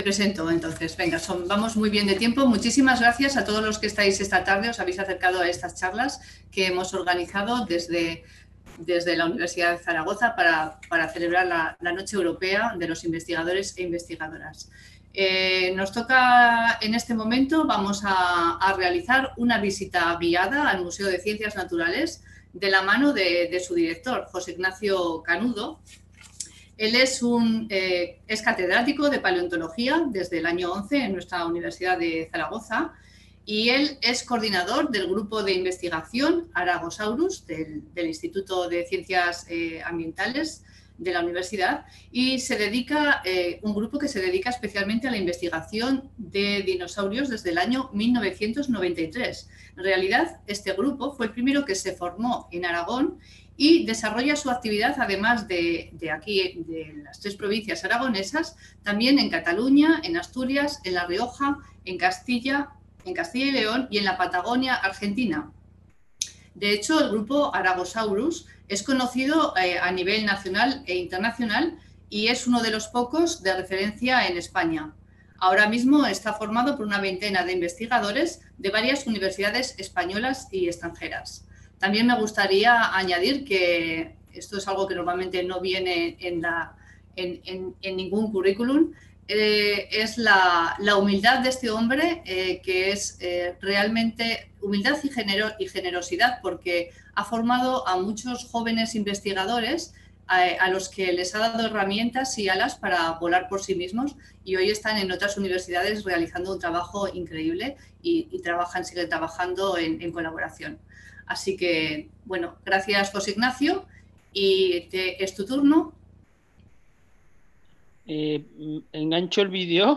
presento entonces. Venga, vamos muy bien de tiempo. Muchísimas gracias a todos los que estáis esta tarde, os habéis acercado a estas charlas que hemos organizado desde la Universidad de Zaragoza para celebrar la Noche Europea de los Investigadores e Investigadoras. Nos toca en este momento, vamos a realizar una visita guiada al Museo de Ciencias Naturales de la mano de su director, José Ignacio Canudo. Él es catedrático de paleontología desde el año 11 en nuestra Universidad de Zaragoza y él es coordinador del grupo de investigación Aragosaurus del Instituto de Ciencias Ambientales de la universidad y se dedica, un grupo que se dedica especialmente a la investigación de dinosaurios desde el año 1993. En realidad, este grupo fue el primero que se formó en Aragón y desarrolla su actividad, además de aquí, de las 3 provincias aragonesas, también en Cataluña, en Asturias, en La Rioja, en Castilla y León y en la Patagonia Argentina. De hecho, el grupo Aragosaurus es conocido a nivel nacional e internacional y es uno de los pocos de referencia en España. Ahora mismo está formado por una veintena de investigadores de varias universidades españolas y extranjeras. También me gustaría añadir que esto es algo que normalmente no viene en ningún currículum, es la humildad de este hombre, que es realmente humildad y generosidad, porque ha formado a muchos jóvenes investigadores a los que les ha dado herramientas y alas para volar por sí mismos y hoy están en otras universidades realizando un trabajo increíble y siguen trabajando en colaboración. Así que, bueno, gracias José Ignacio y es tu turno. ¿Engancho el vídeo?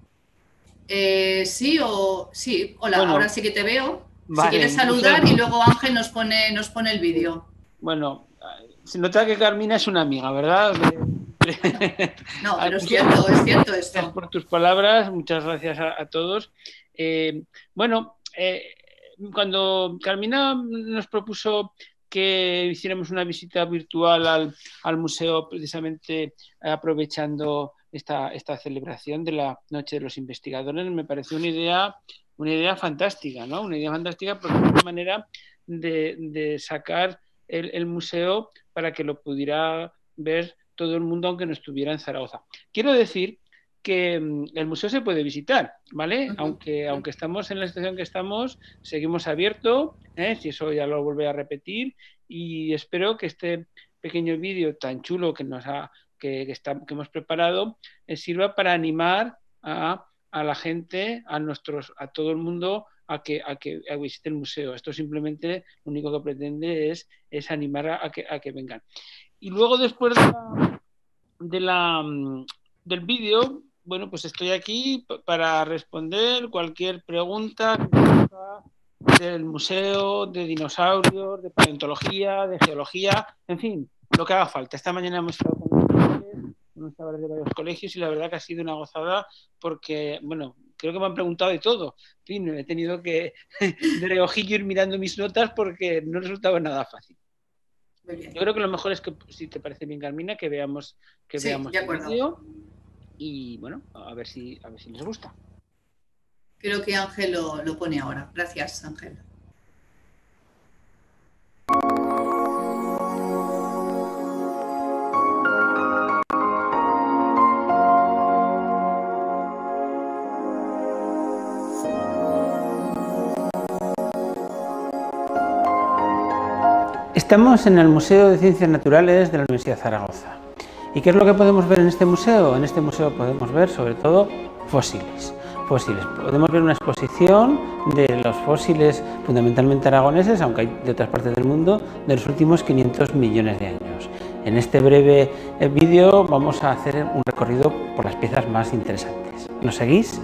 Sí, hola, bueno, ahora sí que te veo. Vale, si quieres saludar y luego Ángel nos pone el vídeo. Bueno, se nota que Carmina es una amiga, ¿verdad? No, pero es cierto esto. Gracias por tus palabras, muchas gracias a todos. Cuando Carmina nos propuso que hiciéramos una visita virtual al museo, precisamente aprovechando esta celebración de la Noche de los Investigadores, me pareció una idea fantástica, ¿no? Una idea fantástica porque es una manera de sacar el museo para que lo pudiera ver todo el mundo aunque no estuviera en Zaragoza. Quiero decir que el museo se puede visitar, ¿vale? Aunque estamos en la situación que estamos, seguimos abierto, si eso ya lo volveré a repetir, y espero que este pequeño vídeo tan chulo que hemos preparado sirva para animar a la gente, a todo el mundo a que visite el museo. Esto simplemente lo único que pretende es animar a que vengan. Y luego, después del vídeo, bueno, pues estoy aquí para responder cualquier pregunta del museo, de dinosaurios, de paleontología, de geología, en fin, lo que haga falta. Esta mañana hemos estado con los chavales de varios colegios y la verdad que ha sido una gozada porque, bueno, creo que me han preguntado de todo. En fin, he tenido que de reojillo ir mirando mis notas porque no resultaba nada fácil. Yo creo que lo mejor es que, si te parece bien, Carmina, que veamos el vídeo y, bueno, a ver si les gusta. Creo que Ángel lo pone ahora. Gracias, Ángel. Estamos en el Museo de Ciencias Naturales de la Universidad de Zaragoza. ¿Y qué es lo que podemos ver en este museo? En este museo podemos ver, sobre todo, fósiles. Podemos ver una exposición de los fósiles fundamentalmente aragoneses, aunque hay de otras partes del mundo, de los últimos 500 millones de años. En este breve vídeo vamos a hacer un recorrido por las piezas más interesantes. ¿Nos seguís?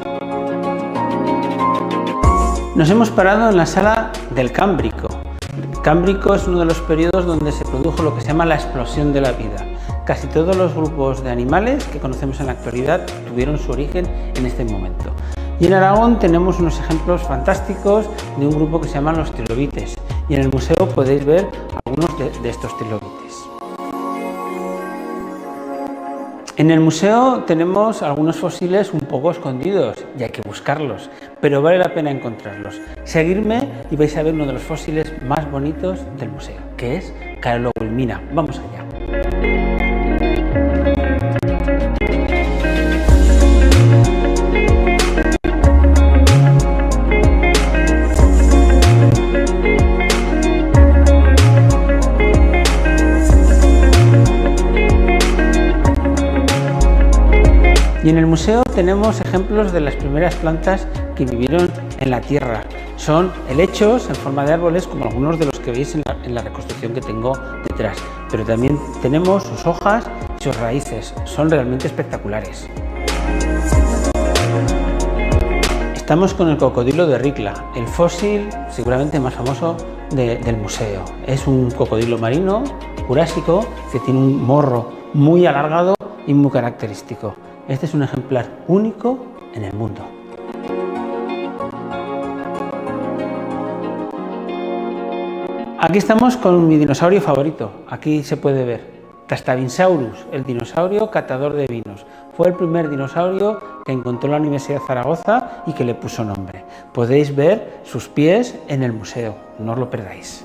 Nos hemos parado en la sala del Cámbrico. El Cámbrico es uno de los periodos donde se produjo lo que se llama la explosión de la vida. Casi todos los grupos de animales que conocemos en la actualidad tuvieron su origen en este momento. Y en Aragón tenemos unos ejemplos fantásticos de un grupo que se llaman los trilobites. Y en el museo podéis ver algunos de estos trilobites. En el museo tenemos algunos fósiles un poco escondidos y hay que buscarlos, pero vale la pena encontrarlos. Seguidme y vais a ver uno de los fósiles más bonitos del museo, que es Carolinina. Vamos allá. Y en el museo tenemos ejemplos de las primeras plantas que vivieron en la tierra. Son helechos en forma de árboles, como algunos de los que veis en la reconstrucción que tengo detrás. Pero también tenemos sus hojas y sus raíces. Son realmente espectaculares. Estamos con el cocodrilo de Ricla, el fósil seguramente más famoso del museo. Es un cocodrilo marino, jurásico, que tiene un morro muy alargado y muy característico. Este es un ejemplar único en el mundo. Aquí estamos con mi dinosaurio favorito. Aquí se puede ver Tastavinsaurus, el dinosaurio catador de vinos. Fue el primer dinosaurio que encontró la Universidad de Zaragoza y que le puso nombre. Podéis ver sus pies en el museo, no os lo perdáis.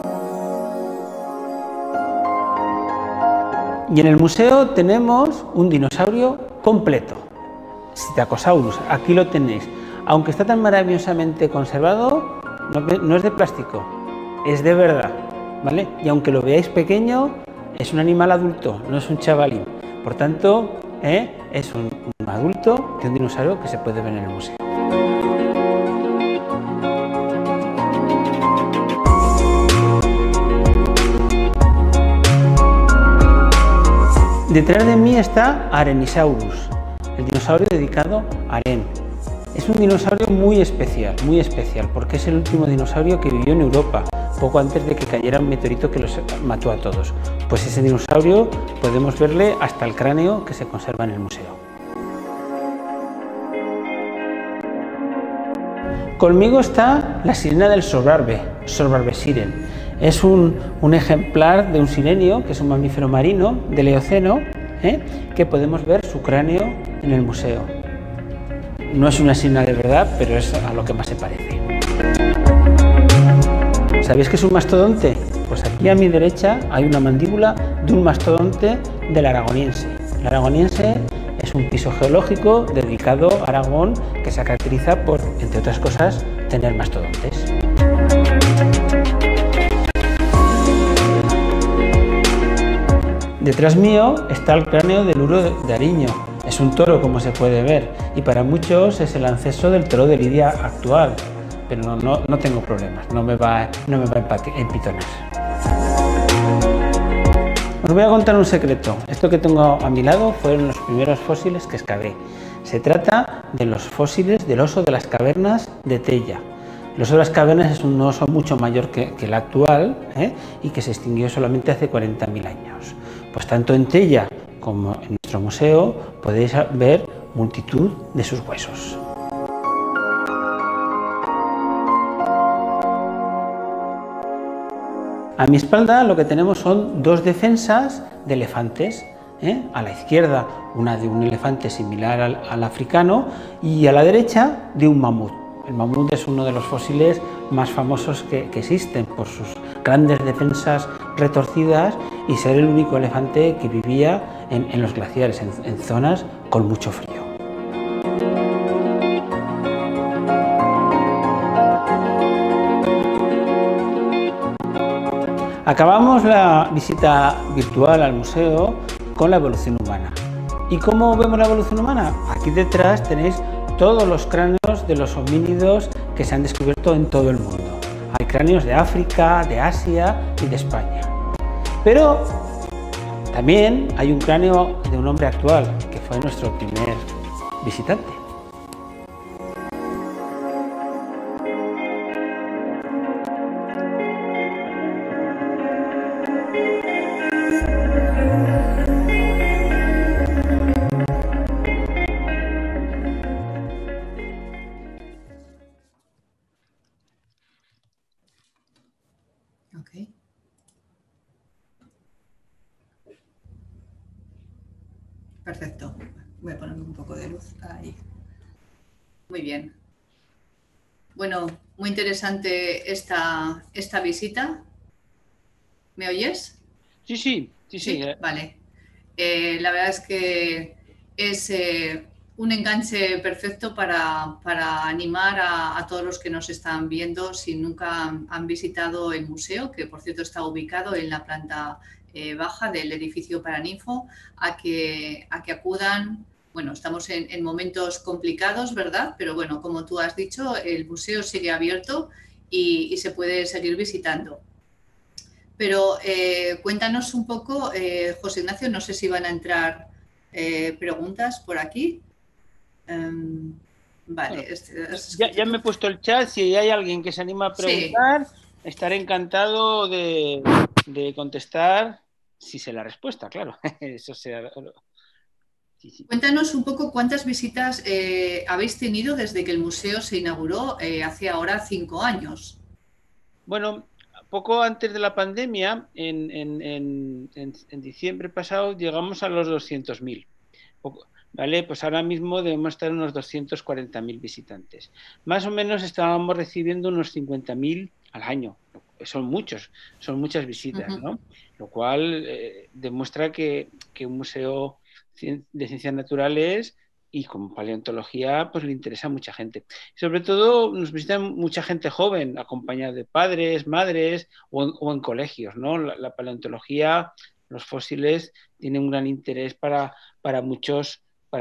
Y en el museo tenemos un dinosaurio completo, Psittacosaurus. Aquí lo tenéis. Aunque está tan maravillosamente conservado, no es de plástico, es de verdad, ¿vale? Y aunque lo veáis pequeño, es un animal adulto, no es un chavalín. Por tanto, es un adulto de un dinosaurio que se puede ver en el museo. Detrás de mí está Arenisaurus, el dinosaurio dedicado a Aren. Es un dinosaurio muy especial, porque es el último dinosaurio que vivió en Europa, poco antes de que cayera un meteorito que los mató a todos. Pues ese dinosaurio podemos verle hasta el cráneo que se conserva en el museo. Conmigo está la sirena del Sorbarbe, Sorbarbe-siren. Es un ejemplar de un sirenio, que es un mamífero marino del Eoceno, que podemos ver su cráneo en el museo. No es una sirena de verdad, pero es a lo que más se parece. ¿Sabéis qué es un mastodonte? Pues aquí a mi derecha hay una mandíbula de un mastodonte del Aragoniense. El Aragoniense es un piso geológico dedicado a Aragón que se caracteriza por, entre otras cosas, tener mastodontes. Detrás mío está el cráneo del Uro de Ariño. Es un toro, como se puede ver, y para muchos es el ancestro del toro de Lidia actual. Pero no tengo problemas, no me va a empitonar. Os voy a contar un secreto. Esto que tengo a mi lado fueron los primeros fósiles que excavé. Se trata de los fósiles del oso de las cavernas de Tella. El oso de las cavernas es un oso mucho mayor que el actual, y que se extinguió solamente hace 40.000 años. Pues tanto en Tella como en nuestro museo podéis ver multitud de sus huesos. A mi espalda lo que tenemos son dos defensas de elefantes. A la izquierda una de un elefante similar al africano y a la derecha de un mamut. El mamut es uno de los fósiles más famosos que existen por sus grandes defensas retorcidas y ser el único elefante que vivía en los glaciares, en zonas con mucho frío. Acabamos la visita virtual al museo con la evolución humana. ¿Y cómo vemos la evolución humana? Aquí detrás tenéis todos los cráneos de los homínidos que se han descubierto en todo el mundo. Hay cráneos de África, de Asia y de España. Pero también hay un cráneo de un hombre actual, que fue nuestro primer visitante. Okay. Perfecto. Voy a ponerme un poco de luz ahí. Muy bien. Bueno, muy interesante esta visita. ¿Me oyes? Sí, sí, sí, sí. Sí, vale. La verdad es que es un enganche perfecto para animar a todos los que nos están viendo si nunca han visitado el museo, que por cierto está ubicado en la planta baja del edificio Paraninfo, a que acudan. Bueno, estamos en momentos complicados, ¿verdad? Pero bueno, como tú has dicho, el museo sigue abierto y se puede seguir visitando. Pero cuéntanos un poco, José Ignacio, no sé si van a entrar preguntas por aquí. Vale. Bueno, ya me he puesto el chat, si hay alguien que se anima a Sí. preguntar, estaré encantado de contestar, si sé la respuesta, claro. Eso sea. Sí, sí. Cuéntanos un poco cuántas visitas habéis tenido desde que el museo se inauguró hace ahora 5 años. Bueno, poco antes de la pandemia, en diciembre pasado, llegamos a los 200.000. ¿Vale? Pues ahora mismo debemos estar en unos 240.000 visitantes. Más o menos estábamos recibiendo unos 50.000 al año. Son muchas visitas, ¿no? Lo cual demuestra que un museo de ciencias naturales y como paleontología pues le interesa a mucha gente. Sobre todo nos visitan mucha gente joven, acompañada de padres, madres o en colegios, ¿no? La paleontología, los fósiles, tienen un gran interés para muchos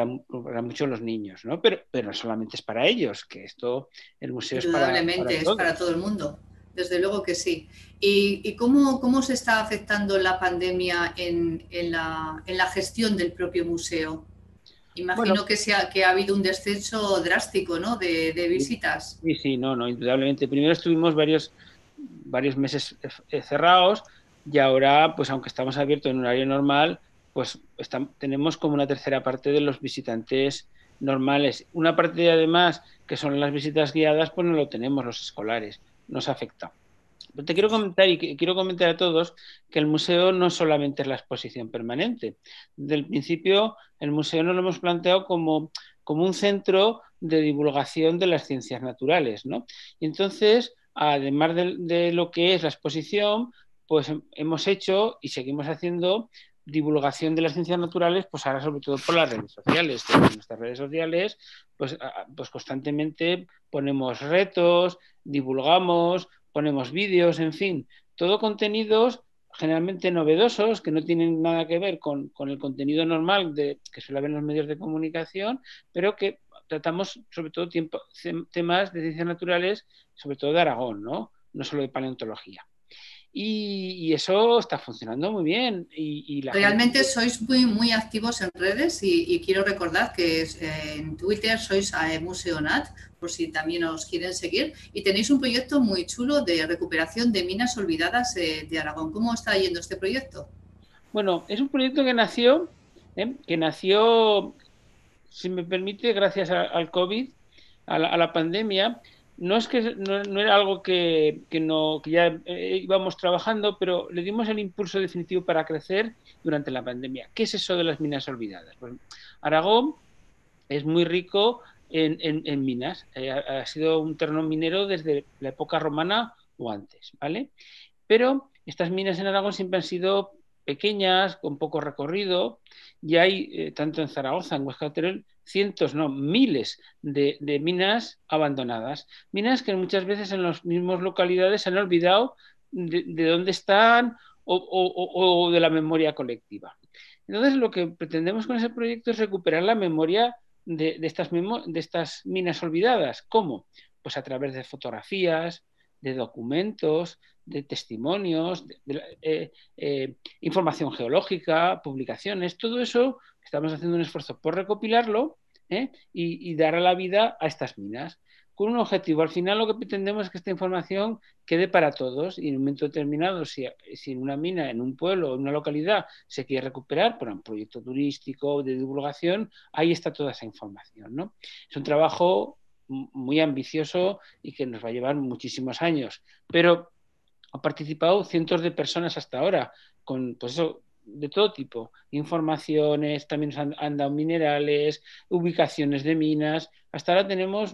los niños, ¿no? Pero no solamente es para ellos, que el museo es para Indudablemente, es todos. para todo el mundo. Desde luego que sí. ¿Y cómo se está afectando la pandemia en la gestión del propio museo? Bueno, Imagino que ha habido un descenso drástico, ¿no?, de visitas. sí, sí, no, indudablemente. Primero estuvimos varios meses cerrados y ahora, pues aunque estamos abiertos en horario normal, pues tenemos como una tercera parte de los visitantes normales. Una parte además, que son las visitas guiadas, pues no lo tenemos los escolares, nos afecta. Pero te quiero comentar y quiero comentar a todos que el museo no solamente es la exposición permanente. Desde el principio, el museo nos lo hemos planteado como un centro de divulgación de las ciencias naturales, ¿no? Y entonces, además de lo que es la exposición, pues hemos hecho y seguimos haciendo divulgación de las ciencias naturales, pues ahora sobre todo por las redes sociales. En nuestras redes sociales, pues constantemente ponemos retos, divulgamos, ponemos vídeos, en fin, todo contenidos generalmente novedosos que no tienen nada que ver con el contenido normal que suele haber en los medios de comunicación, pero que tratamos sobre todo temas de ciencias naturales, sobre todo de Aragón, ¿no? No solo de paleontología. Y eso está funcionando muy bien. Y Realmente sois muy activos en redes y quiero recordar que en Twitter sois Museonat, por si también os quieren seguir, y tenéis un proyecto muy chulo de recuperación de minas olvidadas de Aragón. ¿Cómo está yendo este proyecto? Bueno, es un proyecto que nació, si me permite, gracias al COVID, a la pandemia. No es que no era algo que ya íbamos trabajando, pero le dimos el impulso definitivo para crecer durante la pandemia. ¿Qué es eso de las minas olvidadas? Pues Aragón es muy rico en minas. Ha sido un terreno minero desde la época romana o antes, ¿vale? Pero estas minas en Aragón siempre han sido pequeñas, con poco recorrido, y hay, tanto en Zaragoza, en Huesca, Teruel, cientos, no, miles de minas abandonadas. Minas que muchas veces en las mismas localidades se han olvidado de dónde están o de la memoria colectiva. Entonces, lo que pretendemos con ese proyecto es recuperar la memoria de estas minas olvidadas. ¿Cómo? Pues a través de fotografías, de documentos, de testimonios, información geológica, publicaciones, todo eso estamos haciendo un esfuerzo por recopilarlo y dar a la vida a estas minas. Con un objetivo, al final lo que pretendemos es que esta información quede para todos y en un momento determinado, si en una mina, en un pueblo o en una localidad se quiere recuperar por un proyecto turístico de divulgación, ahí está toda esa información, ¿no? Es un trabajo muy ambicioso y que nos va a llevar muchísimos años, pero han participado cientos de personas hasta ahora, con pues eso, de todo tipo, informaciones, también nos han dado minerales, ubicaciones de minas. Hasta ahora tenemos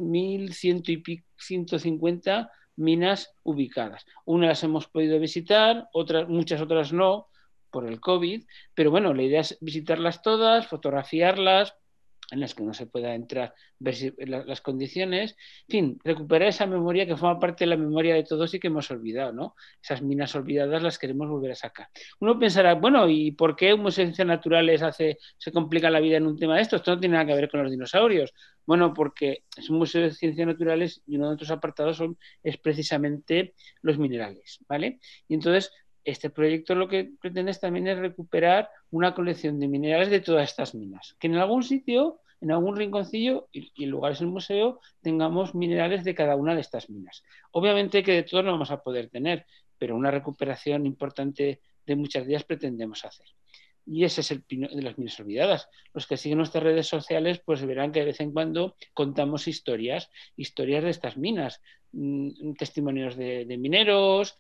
1.150 minas ubicadas. Unas las hemos podido visitar, muchas otras no, por el COVID, pero bueno, la idea es visitarlas todas, fotografiarlas, en las que no se pueda entrar, ver las condiciones, en fin, recuperar esa memoria que forma parte de la memoria de todos y que hemos olvidado, ¿no? Esas minas olvidadas las queremos volver a sacar. Uno pensará, bueno, ¿y por qué un museo de ciencias naturales se complica la vida en un tema de esto? Esto no tiene nada que ver con los dinosaurios. Bueno, porque es un museo de ciencias naturales y uno de nuestros apartados es precisamente los minerales, ¿vale? Y entonces, este proyecto lo que pretende también es recuperar una colección de minerales de todas estas minas, que en algún sitio, en algún rinconcillo y en lugares del museo tengamos minerales de cada una de estas minas. Obviamente que de todos no vamos a poder tener, pero una recuperación importante de muchas de ellas pretendemos hacer. Y ese es el pino de las minas olvidadas. Los que siguen nuestras redes sociales pues verán que de vez en cuando contamos historias de estas minas, testimonios de mineros,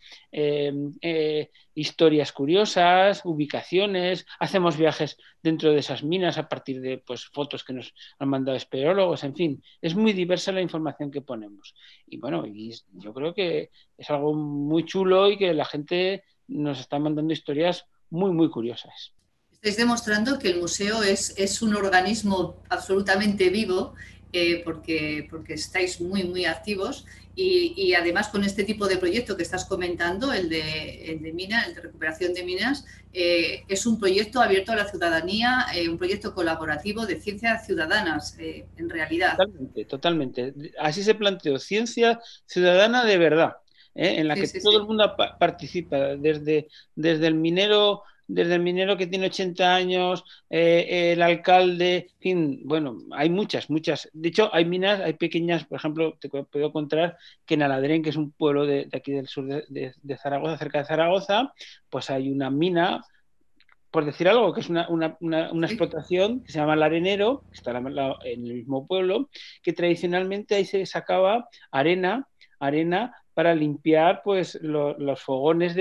historias curiosas, ubicaciones, hacemos viajes dentro de esas minas a partir de pues, fotos que nos han mandado espeleólogos, en fin, es muy diversa la información que ponemos. Y bueno, yo creo que es algo muy chulo y que la gente nos está mandando historias muy, muy curiosas. Estáis demostrando que el museo es un organismo absolutamente vivo porque estáis muy, muy activos y además con este tipo de proyecto que estás comentando, el de minas, el de recuperación de minas, es un proyecto abierto a la ciudadanía, un proyecto colaborativo de ciencias ciudadanas, en realidad. Totalmente, totalmente. Así se planteó, ciencia ciudadana de verdad, en la que todo el mundo participa, desde el minero. Desde el minero que tiene 80 años, el alcalde, en fin, bueno, hay muchas. De hecho, hay minas, hay pequeñas, por ejemplo, te puedo contar que en Aladrén, que es un pueblo de aquí del sur de Zaragoza, cerca de Zaragoza, pues hay una mina, por decir algo, que es una explotación que se llama el Arenero, que está en el mismo pueblo, que tradicionalmente ahí se sacaba arena para limpiar pues los fogones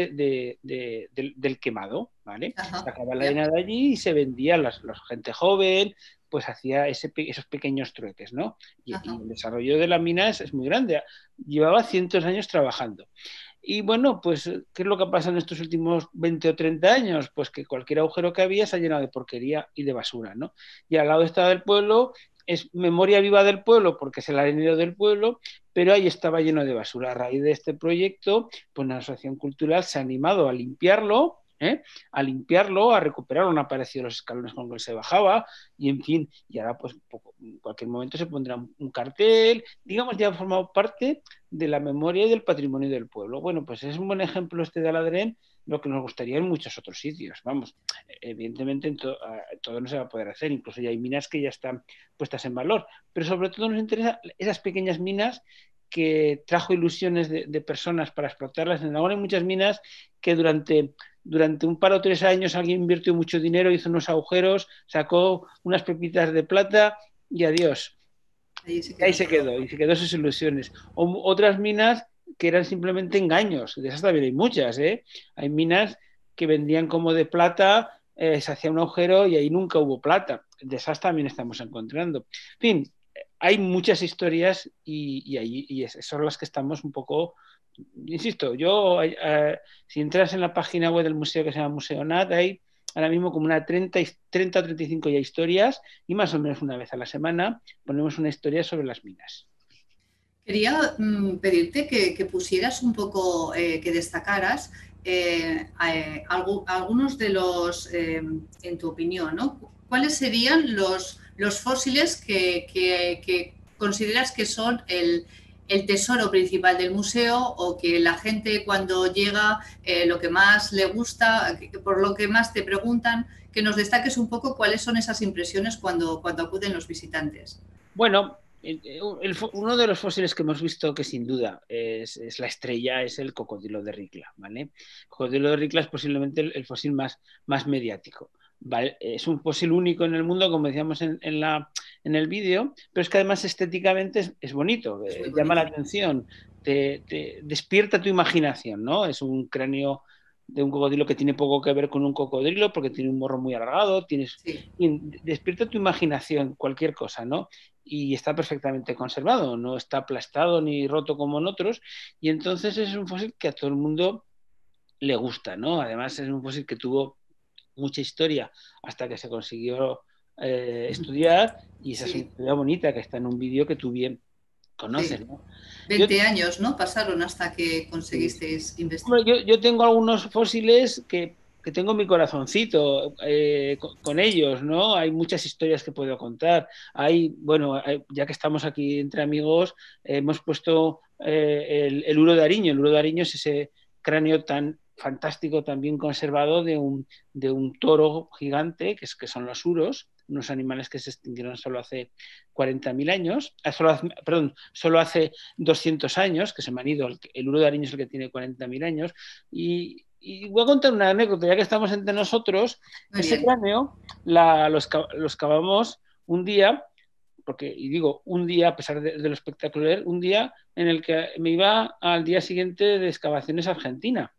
del quemado, ¿vale? Sacaba la arena de allí y se vendía, la gente joven pues hacía esos pequeños trueques, ¿no? Y el desarrollo de la mina es muy grande, llevaba cientos de años trabajando. Y bueno, pues, ¿qué es lo que ha pasado en estos últimos 20 o 30 años? Pues que cualquier agujero que había se ha llenado de porquería y de basura, ¿no? Y al lado estaba el pueblo, es memoria viva del pueblo porque es el arenero del pueblo, pero ahí estaba lleno de basura. A raíz de este proyecto, pues la Asociación Cultural se ha animado a limpiarlo, a recuperarlo, han aparecido los escalones con los que se bajaba y en fin, y ahora pues en cualquier momento se pondrá un cartel, digamos, ya ha formado parte de la memoria y del patrimonio del pueblo. Bueno, pues es un buen ejemplo este de Aladrén, lo que nos gustaría en muchos otros sitios. Vamos, evidentemente en todo no se va a poder hacer, incluso ya hay minas que ya están puestas en valor, pero sobre todo nos interesa esas pequeñas minas que trajo ilusiones de personas para explotarlas. En Aragón hay muchas minas que durante un par o 3 años alguien invirtió mucho dinero, hizo unos agujeros, sacó unas pepitas de plata y adiós. Ahí se quedó y se quedó sus ilusiones. Otras minas que eran simplemente engaños, de esas también hay muchas, ¿eh? Hay minas que vendían como de plata, se hacía un agujero y ahí nunca hubo plata. De esas también estamos encontrando. En fin, hay muchas historias y son las que estamos un poco... Insisto, si entras en la página web del museo que se llama Museo Nat, hay ahora mismo como una 30 o 35 ya historias y más o menos una vez a la semana ponemos una historia sobre las minas. Quería pedirte que pusieras un poco, que destacaras algunos de los, en tu opinión, ¿no? ¿Cuáles serían los fósiles que consideras que son el tesoro principal del museo o que la gente cuando llega lo que más le gusta, por lo que más te preguntan, que nos destaques un poco cuáles son esas impresiones cuando acuden los visitantes? Bueno, uno de los fósiles que hemos visto que sin duda es la estrella es el cocodrilo de Ricla, ¿vale? El cocodrilo de Ricla es posiblemente el fósil más mediático, ¿vale? Es un fósil único en el mundo, como decíamos en el vídeo, pero es que además estéticamente es bonito, llama la atención, te despierta tu imaginación, ¿no? Es un cráneo de un cocodrilo que tiene poco que ver con un cocodrilo porque tiene un morro muy alargado, despierta tu imaginación, cualquier cosa, ¿no? Y está perfectamente conservado, no está aplastado ni roto como en otros, y entonces es un fósil que a todo el mundo le gusta, ¿no? Además es un fósil que tuvo mucha historia hasta que se consiguió estudiar, y esa es una historia bonita que está en un vídeo que tú bien conoces, ¿no? 20 años, ¿no? Pasaron hasta que conseguisteis investigar. Yo tengo algunos fósiles que tengo mi corazoncito con ellos, ¿no? Hay muchas historias que puedo contar. Bueno, ya que estamos aquí entre amigos, hemos puesto el Uro de Ariño. El Uro de Ariño es ese cráneo tan fantástico, tan bien conservado de un toro gigante, que son los uros, unos animales que se extinguieron solo hace 40.000 años, solo hace 200 años, que se me han ido. El Uro de Ariño es el que tiene 40.000 años. Y voy a contar una anécdota, ya que estamos entre nosotros. Ese cráneo los cavamos un día, y digo un día a pesar de lo espectacular, un día en el que me iba al día siguiente de excavaciones a Argentina.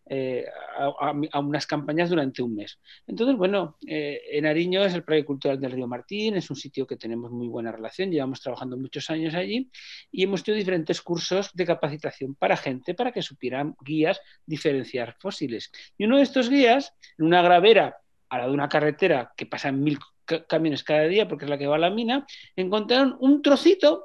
A unas campañas durante un mes. Entonces, bueno, en Ariño es el Parque Cultural del Río Martín, es un sitio que tenemos muy buena relación, llevamos trabajando muchos años allí y hemos tenido diferentes cursos de capacitación para gente para que supieran guías diferenciar fósiles. Y uno de estos guías, en una gravera a la de una carretera que pasan 1000 camiones cada día porque es la que va a la mina, encontraron un trocito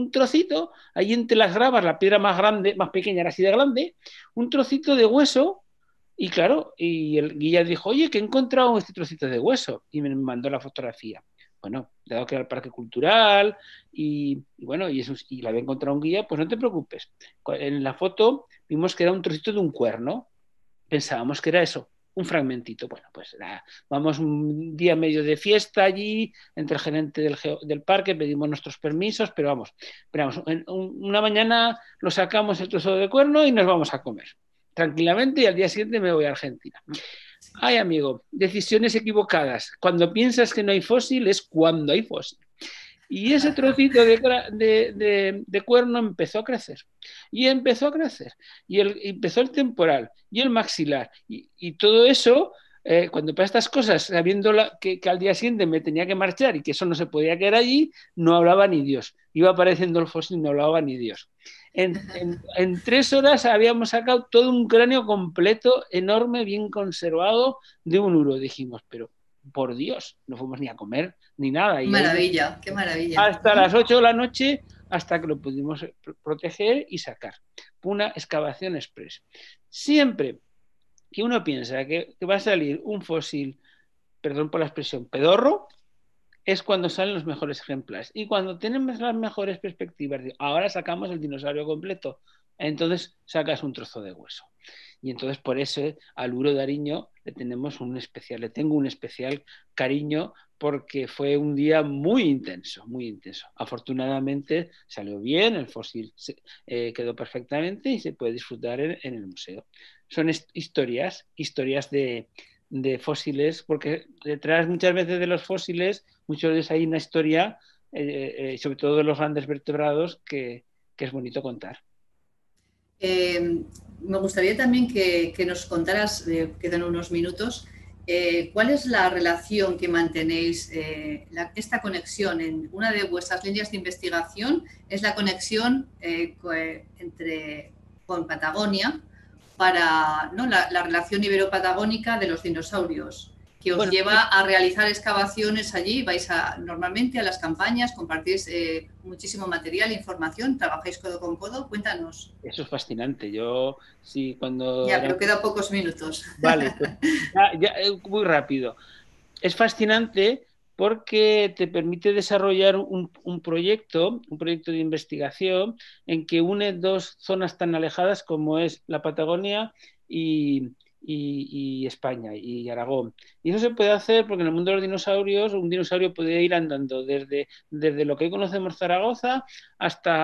ahí entre las gravas, la piedra más grande, más pequeña era así de grande, un trocito de hueso, y claro, y el guía dijo, oye, que he encontrado este trocito de hueso, y me mandó la fotografía. Bueno, dado que era el parque cultural y bueno, y la había encontrado un guía, pues no te preocupes. En la foto vimos que era un trocito de un cuerno, pensábamos que era eso, un fragmentito. Bueno, pues vamos un día medio de fiesta allí, entre el gerente del parque, pedimos nuestros permisos, pero vamos, una mañana lo sacamos el trozo de cuerno y nos vamos a comer tranquilamente, y al día siguiente me voy a Argentina. Ay, amigo, decisiones equivocadas. Cuando piensas que no hay fósil es cuando hay fósil. Y ese trocito de cuerno empezó a crecer. Y empezó a crecer. Y empezó el temporal y el maxilar. Y todo eso, cuando para estas cosas, sabiendo que al día siguiente me tenía que marchar y que eso no se podía quedar allí, no hablaba ni Dios. Iba apareciendo el fósil y no hablaba ni Dios. En 3 horas habíamos sacado todo un cráneo completo, enorme, bien conservado, de un uro. Dijimos, pero por Dios, no fuimos ni a comer ni nada. Qué maravilla, qué maravilla. Hasta las 8 de la noche, hasta que lo pudimos proteger y sacar. Una excavación express. Siempre que uno piensa que va a salir un fósil, perdón por la expresión, pedorro, es cuando salen los mejores ejemplares. Y cuando tenemos las mejores perspectivas, ahora sacamos el dinosaurio completo, entonces sacas un trozo de hueso. Y entonces por eso al Uro de Ariño le tengo un especial cariño, porque fue un día muy intenso, muy intenso. Afortunadamente salió bien, el fósil quedó perfectamente y se puede disfrutar en el museo. Son historias de fósiles, porque detrás muchas veces de los fósiles, muchas veces hay una historia, sobre todo de los grandes vertebrados, que es bonito contar. Me gustaría también que nos contaras, quedan unos minutos, ¿cuál es la relación que mantenéis, esta conexión? En una de vuestras líneas de investigación es la conexión con Patagonia, para, ¿no?, la relación ibero-patagónica de los dinosaurios, que os lleva a realizar excavaciones allí. Vais normalmente a las campañas, compartís muchísimo material, información, trabajáis codo con codo. Cuéntanos. Eso es fascinante. Yo sí, cuando... Ya, pero quedan pocos minutos. Vale, pues muy rápido. Es fascinante porque te permite desarrollar un proyecto de investigación en que une 2 zonas tan alejadas como es la Patagonia y España y Aragón. Y eso se puede hacer porque en el mundo de los dinosaurios un dinosaurio puede ir andando desde lo que hoy conocemos Zaragoza hasta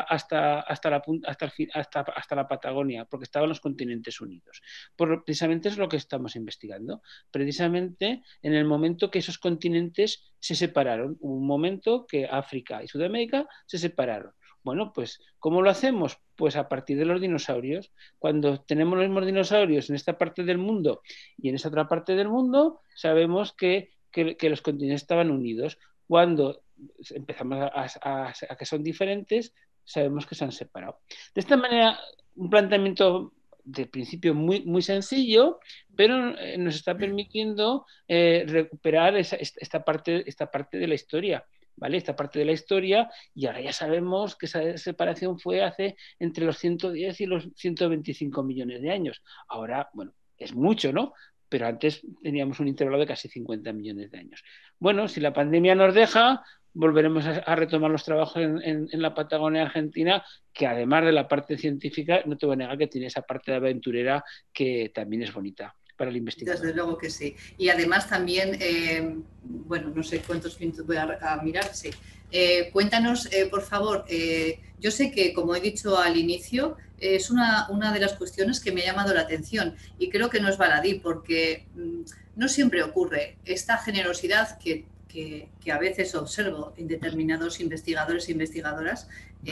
la Patagonia, porque estaban los continentes unidos. Precisamente es lo que estamos investigando. Precisamente en el momento que esos continentes se separaron. Hubo un momento que África y Sudamérica se separaron. Bueno, pues ¿cómo lo hacemos? Pues a partir de los dinosaurios. Cuando tenemos los mismos dinosaurios en esta parte del mundo y en esa otra parte del mundo, sabemos que los continentes estaban unidos. Cuando empezamos a que son diferentes, sabemos que se han separado. De esta manera, un planteamiento de principio muy sencillo, pero nos está permitiendo recuperar esta parte de la historia. ¿Vale? Esta parte de la historia, y ahora ya sabemos que esa separación fue hace entre los 110 y los 125 millones de años. Ahora, bueno, es mucho, ¿no? Pero antes teníamos un intervalo de casi 50 millones de años. Bueno, si la pandemia nos deja, volveremos a retomar los trabajos en la Patagonia Argentina, que además de la parte científica, no te voy a negar que tiene esa parte de aventurera que también es bonita para el investigador. Desde luego que sí. Y además también, bueno, no sé cuántos minutos voy a mirar, sí. Cuéntanos, por favor, yo sé que, como he dicho al inicio, es una de las cuestiones que me ha llamado la atención y creo que no es baladí porque no siempre ocurre esta generosidad que a veces observo en determinados investigadores e investigadoras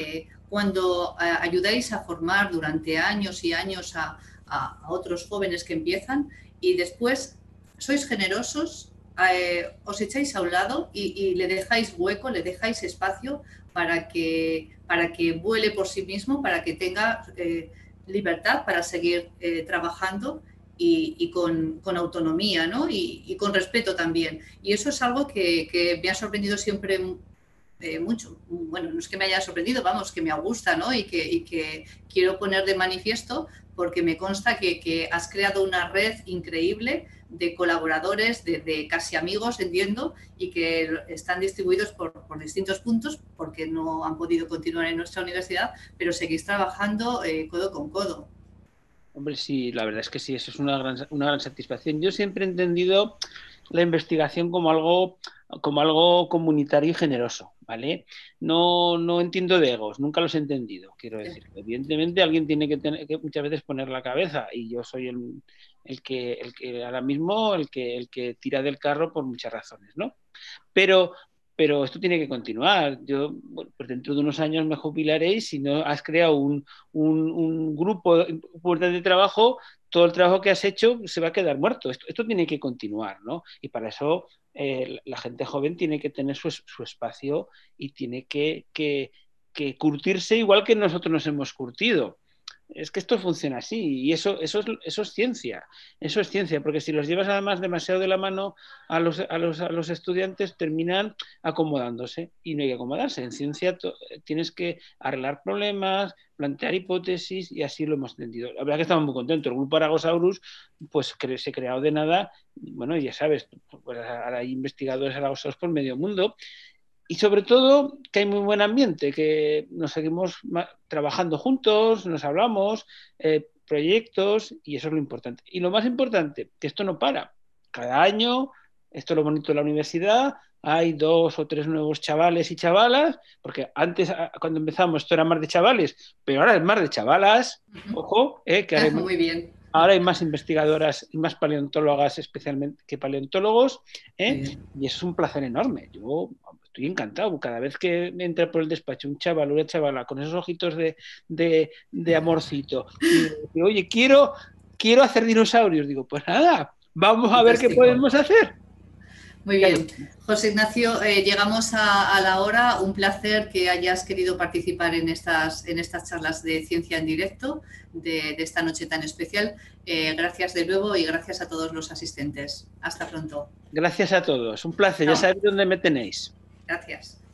cuando ayudáis a formar durante años y años a otros jóvenes que empiezan y después sois generosos, os echáis a un lado y le dejáis hueco, le dejáis espacio para que vuele por sí mismo, para que tenga libertad para seguir trabajando y con autonomía, ¿no? Y con respeto también. Y eso es algo que me ha sorprendido siempre mucho. Bueno, no es que me haya sorprendido, vamos, que me gusta, ¿no? Y que quiero poner de manifiesto porque me consta que has creado una red increíble de colaboradores, de casi amigos, entiendo, y que están distribuidos por distintos puntos porque no han podido continuar en nuestra universidad, pero seguís trabajando codo con codo. Hombre, sí, la verdad es que sí, eso es una gran satisfacción. Yo siempre he entendido la investigación como algo comunitario y generoso, ¿vale? No entiendo de egos, nunca los he entendido, quiero decir. Evidentemente alguien tiene que muchas veces poner la cabeza y yo soy el que ahora mismo el que tira del carro por muchas razones, ¿no? Pero esto tiene que continuar. Yo, bueno, pues dentro de unos años me jubilaré y si no has creado un grupo importante de trabajo, todo el trabajo que has hecho se va a quedar muerto. Esto tiene que continuar, ¿no? Y para eso la gente joven tiene que tener su espacio y tiene que curtirse igual que nosotros nos hemos curtido. Es que esto funciona así y eso es ciencia. Eso es ciencia, porque si los llevas además demasiado de la mano a los estudiantes, terminan acomodándose y no hay que acomodarse. En ciencia tienes que arreglar problemas, plantear hipótesis y así lo hemos entendido. La verdad que estamos muy contentos. El grupo Aragosaurus pues, se ha creado de nada. Bueno, ya sabes, pues ahora hay investigadores Aragosaurus por medio mundo. Y sobre todo que hay muy buen ambiente, que nos seguimos trabajando juntos, nos hablamos, proyectos, y eso es lo importante. Y lo más importante, que esto no para. Cada año, esto es lo bonito de la universidad, hay 2 o 3 nuevos chavales y chavalas, porque antes, cuando empezamos, esto era más de chavales, pero ahora es más de chavalas. Ojo, que haremos, muy bien. Ahora hay más investigadoras y más paleontólogas especialmente que paleontólogos, y eso es un placer enorme. Yo estoy encantado. Cada vez que me entra por el despacho un chaval o una chavala con esos ojitos de amorcito y digo, oye, quiero hacer dinosaurios, digo, pues nada, vamos a ver qué podemos hacer. Muy bien. José Ignacio, llegamos a la hora. Un placer que hayas querido participar en estas charlas de ciencia en directo de esta noche tan especial. Gracias de nuevo y gracias a todos los asistentes. Hasta pronto. Gracias a todos. Un placer. Ya sabéis dónde me tenéis. Gracias.